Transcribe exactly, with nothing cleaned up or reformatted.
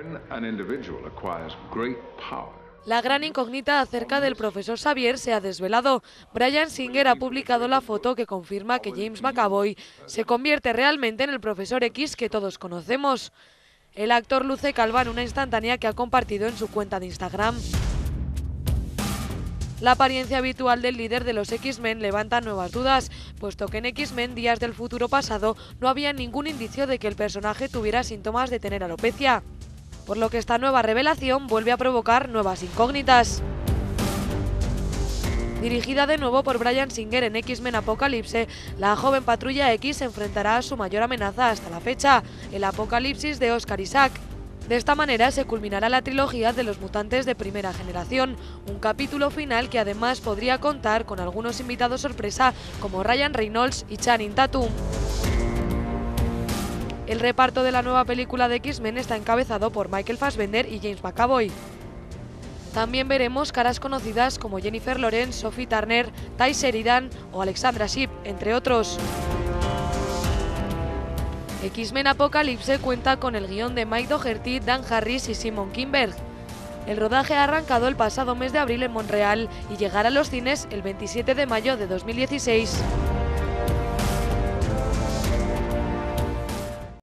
La gran incógnita acerca del profesor Xavier se ha desvelado. Bryan Singer ha publicado la foto que confirma que James McAvoy se convierte realmente en el profesor X que todos conocemos. El actor luce calva en una instantánea que ha compartido en su cuenta de Instagram. La apariencia habitual del líder de los X-Men levanta nuevas dudas, puesto que en X-Men Días del Futuro Pasado no había ningún indicio de que el personaje tuviera síntomas de tener alopecia, por lo que esta nueva revelación vuelve a provocar nuevas incógnitas. Dirigida de nuevo por Bryan Singer en X-Men Apocalipse, la joven Patrulla X se enfrentará a su mayor amenaza hasta la fecha, el apocalipsis de Oscar Isaac. De esta manera se culminará la trilogía de los mutantes de primera generación, un capítulo final que además podría contar con algunos invitados sorpresa como Ryan Reynolds y Channing Tatum. El reparto de la nueva película de X-Men está encabezado por Michael Fassbender y James McAvoy. También veremos caras conocidas como Jennifer Lawrence, Sophie Turner, Ty Sheridan o Alexandra Shipp, entre otros. X-Men Apocalipse cuenta con el guión de Mike Dougherty, Dan Harris y Simon Kinberg. El rodaje ha arrancado el pasado mes de abril en Montreal y llegará a los cines el veintisiete de mayo de dos mil dieciséis.